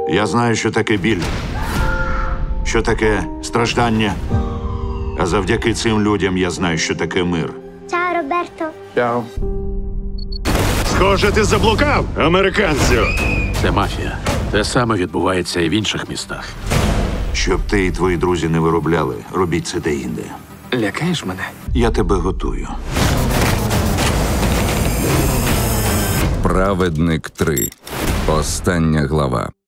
Я знаю, що таке біль, що таке страждання. А завдяки цим людям я знаю, що таке мир. Ciao Roberto. Чао. Схоже, ти заблукав, американцю. Це мафія. Те саме відбувається і в інших містах. Щоб ти і твої друзі не виробляли, робіть це де-інде. Лякаєш мене? Я тебе готую. Праведник 3. Остання глава.